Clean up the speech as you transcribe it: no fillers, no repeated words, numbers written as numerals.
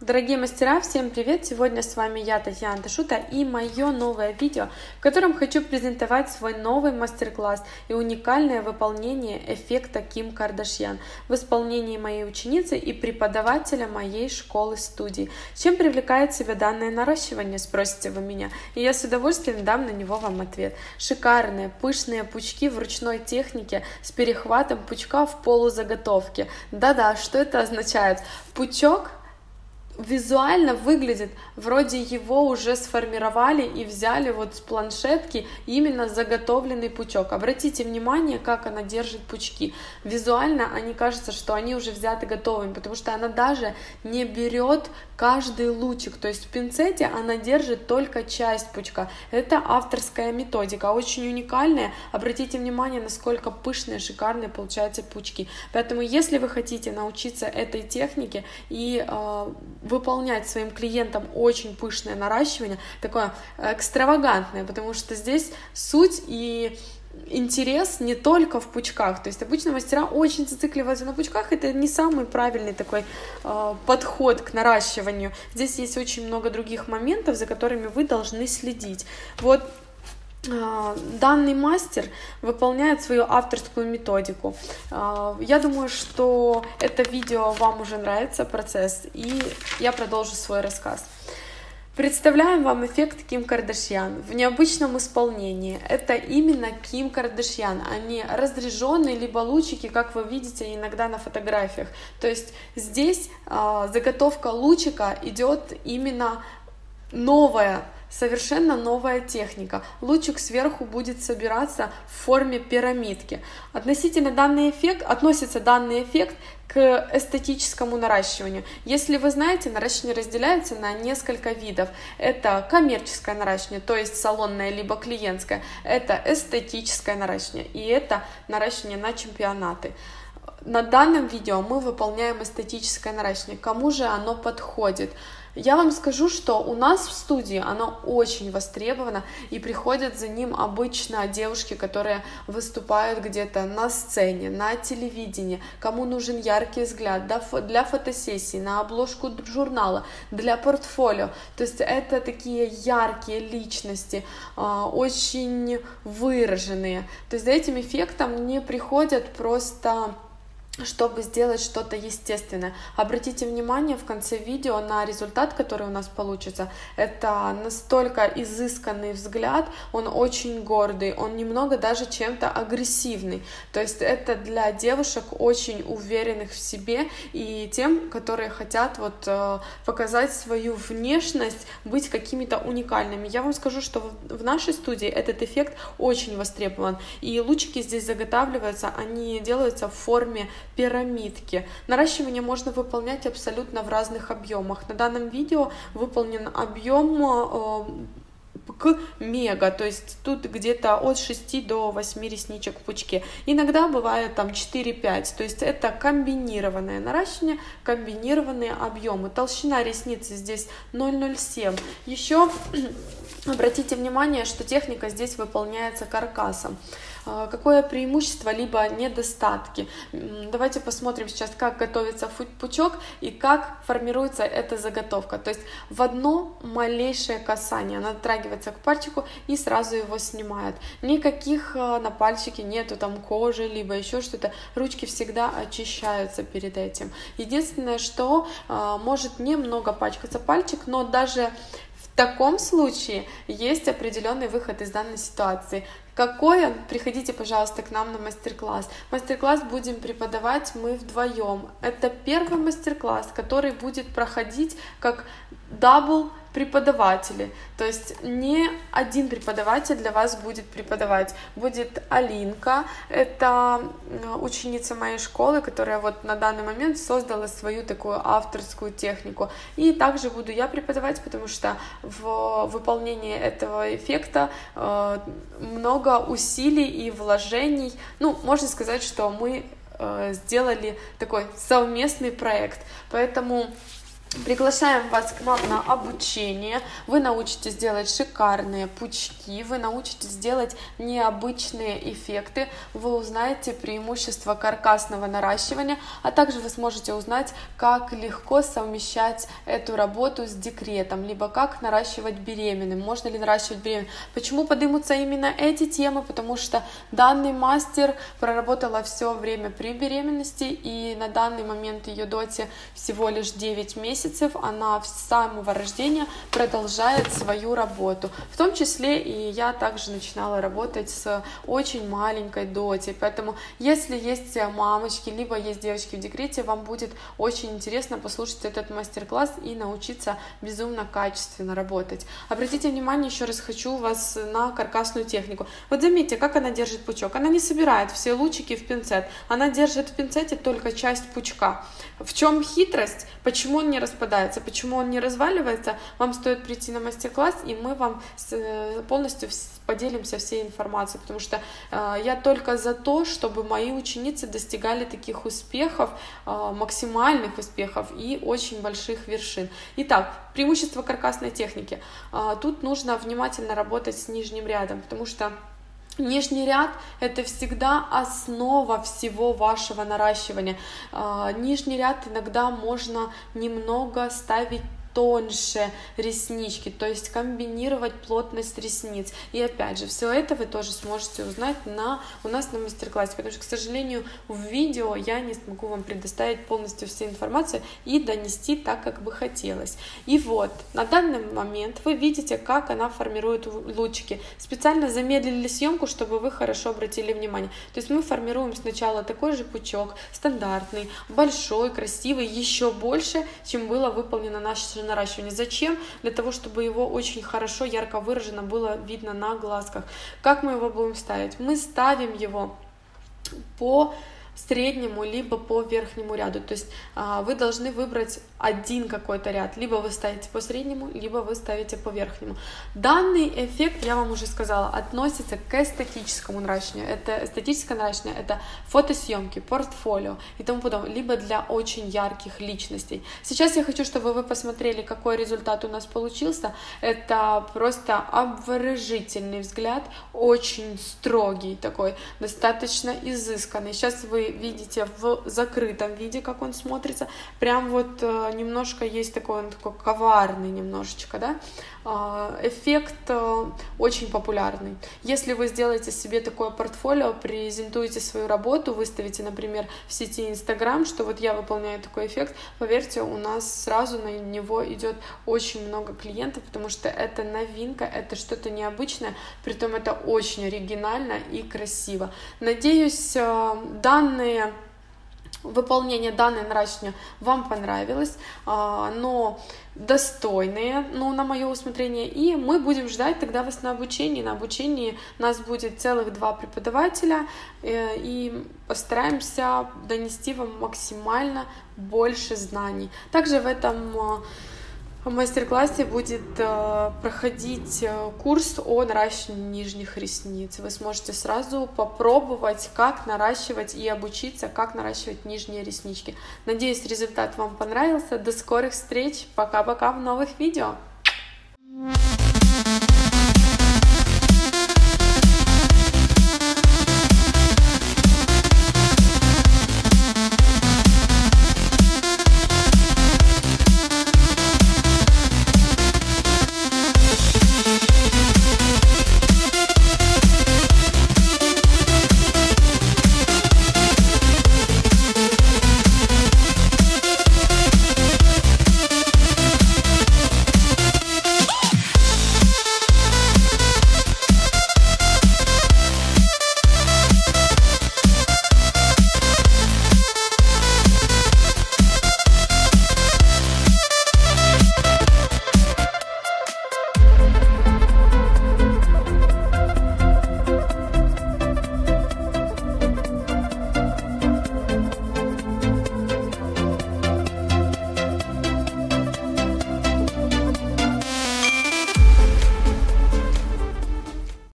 Дорогие мастера, всем привет! Сегодня с вами я, Татьяна Ташута, и мое новое видео, в котором хочу презентовать свой новый мастер-класс и уникальное выполнение эффекта Ким Кардашьян в исполнении моей ученицы и преподавателя моей школы-студии. Чем привлекает себя данное наращивание, спросите вы меня, и я с удовольствием дам на него вам ответ. Шикарные, пышные пучки в ручной технике с перехватом пучка в полузаготовке. Да-да, что это означает? Пучок визуально выглядит, вроде его уже сформировали и взяли вот с планшетки именно заготовленный пучок. Обратите внимание, как она держит пучки. Визуально они кажется, что они уже взяты готовыми, потому что она даже не берет каждый лучик, то есть в пинцете она держит только часть пучка. Это авторская методика, очень уникальная. Обратите внимание, насколько пышные, шикарные получаются пучки. Поэтому, если вы хотите научиться этой технике и выполнять своим клиентам очень пышное наращивание, такое экстравагантное, потому что здесь суть и интерес не только в пучках, то есть обычно мастера очень зацикливаются на пучках, это не самый правильный такой подход к наращиванию. Здесь есть очень много других моментов, за которыми вы должны следить. Вот данный мастер выполняет свою авторскую методику. Я думаю, что это видео вам уже нравится, процесс, и я продолжу свой рассказ. Представляем вам эффект Ким Кардашьян в необычном исполнении. Это именно Ким Кардашьян, а не разряженные либо лучики, как вы видите иногда на фотографиях. То есть здесь заготовка лучика идет именно новая, совершенно новая техника. Лучик сверху будет собираться в форме пирамидки. Относится данный эффект к эстетическому наращиванию. Если вы знаете, наращивание разделяется на несколько видов. Это коммерческое наращивание, то есть салонное либо клиентское. Это эстетическое наращивание и это наращивание на чемпионаты. На данном видео мы выполняем эстетическое наращивание. Кому же оно подходит? Я вам скажу, что у нас в студии оно очень востребовано, и приходят за ним обычно девушки, которые выступают где-то на сцене, на телевидении, кому нужен яркий взгляд для фотосессии, на обложку журнала, для портфолио. То есть это такие яркие личности, очень выраженные. То есть за этим эффектом не приходят просто чтобы сделать что-то естественное. Обратите внимание в конце видео на результат, который у нас получится. Это настолько изысканный взгляд, он очень гордый, он немного даже чем-то агрессивный. То есть это для девушек очень уверенных в себе и тем, которые хотят показать свою внешность, быть какими-то уникальными. Я вам скажу, что в нашей студии этот эффект очень востребован. И лучики здесь заготавливаются, они делаются в форме пирамидки. Наращивание можно выполнять абсолютно в разных объемах. На данном видео выполнен объем к мега, то есть тут где-то от 6 до 8 ресничек в пучке. Иногда бывает там 4-5, то есть это комбинированное наращивание, комбинированные объемы. Толщина ресницы здесь 0,07. Еще обратите внимание, что техника здесь выполняется каркасом. Какое преимущество либо недостатки? Давайте посмотрим сейчас, как готовится пучок и как формируется эта заготовка. То есть в одно малейшее касание она дотрагивается к пальчику и сразу его снимает. Никаких на пальчике нету там кожи, либо еще что-то. Ручки всегда очищаются перед этим. Единственное, что может немного пачкаться пальчик, но даже в таком случае есть определенный выход из данной ситуации. Какой он? Приходите, пожалуйста, к нам на мастер-класс. Мастер-класс будем преподавать мы вдвоем. Это первый мастер-класс, который будет проходить как дабл преподаватели. То есть не один преподаватель для вас будет преподавать. Будет Алинка, это ученица моей школы, которая вот на данный момент создала свою такую авторскую технику. И также буду я преподавать, потому что в выполнении этого эффекта много усилий и вложений. Ну, можно сказать, что мы сделали такой совместный проект. Поэтому Приглашаем вас к нам на обучение. Вы научитесь делать шикарные пучки, вы научитесь делать необычные эффекты, вы узнаете преимущества каркасного наращивания, а также вы сможете узнать, как легко совмещать эту работу с декретом, либо как наращивать беременным, можно ли наращивать беременным. Почему поднимутся именно эти темы? Потому что данный мастер проработала все время при беременности, и на данный момент ее доте всего лишь 9 месяцев. Она с самого рождения продолжает свою работу. В том числе и я также начинала работать с очень маленькой доти. Поэтому, если есть мамочки, либо есть девочки в декрете, вам будет очень интересно послушать этот мастер-класс и научиться безумно качественно работать. Обратите внимание, еще раз хочу вас на каркасную технику. Вот заметьте, как она держит пучок. Она не собирает все лучики в пинцет. Она держит в пинцете только часть пучка. В чем хитрость? Почему он не распадается? Почему он не разваливается? Вам стоит прийти на мастер-класс, и мы вам полностью поделимся всей информацией, потому что я только за то, чтобы мои ученицы достигали таких успехов, максимальных успехов и очень больших вершин. Итак, преимущество каркасной техники. Тут нужно внимательно работать с нижним рядом, потому что нижний ряд – это всегда основа всего вашего наращивания. Нижний ряд иногда можно немного ставить тоньше реснички, то есть комбинировать плотность ресниц. И опять же, все это вы тоже сможете узнать у нас на мастер-классе, потому что, к сожалению, в видео я не смогу вам предоставить полностью всю информацию и донести так, как бы хотелось. И вот, на данный момент вы видите, как она формирует лучики. Специально замедлили съемку, чтобы вы хорошо обратили внимание. То есть мы формируем сначала такой же пучок, стандартный, большой, красивый, еще больше, чем было выполнено наше наращивание. Зачем? Для того, чтобы его очень хорошо, ярко выражено было видно на глазках. Как мы его будем ставить? Мы ставим его по среднему, либо по верхнему ряду. То есть вы должны выбрать один какой-то ряд. Либо вы ставите по среднему, либо вы ставите по верхнему. Данный эффект, я вам уже сказала, относится к эстетическому наращиванию. Это эстетическое наращивание, это фотосъемки, портфолио и тому подобное, либо для очень ярких личностей. Сейчас я хочу, чтобы вы посмотрели, какой результат у нас получился. Это просто обворожительный взгляд, очень строгий такой, достаточно изысканный. Сейчас вы видите в закрытом виде, как он смотрится. Прям вот немножко есть такой, он такой коварный немножечко, да? Эффект очень популярный. Если вы сделаете себе такое портфолио, презентуете свою работу, выставите, например, в сети Instagram, что вот я выполняю такой эффект, поверьте, у нас сразу на него идет очень много клиентов, потому что это новинка, это что-то необычное, притом это очень оригинально и красиво. Надеюсь, выполнение данного наращивания вам понравилось, но достойные, на мое усмотрение, и мы будем ждать тогда вас на обучении. На обучении нас будет целых 2 преподавателя, и постараемся донести вам максимально больше знаний. Также в этом мастер-классе будет проходить курс о наращивании нижних ресниц. Вы сможете сразу попробовать, как наращивать и обучиться, как наращивать нижние реснички. Надеюсь, результат вам понравился. До скорых встреч. Пока-пока в новых видео.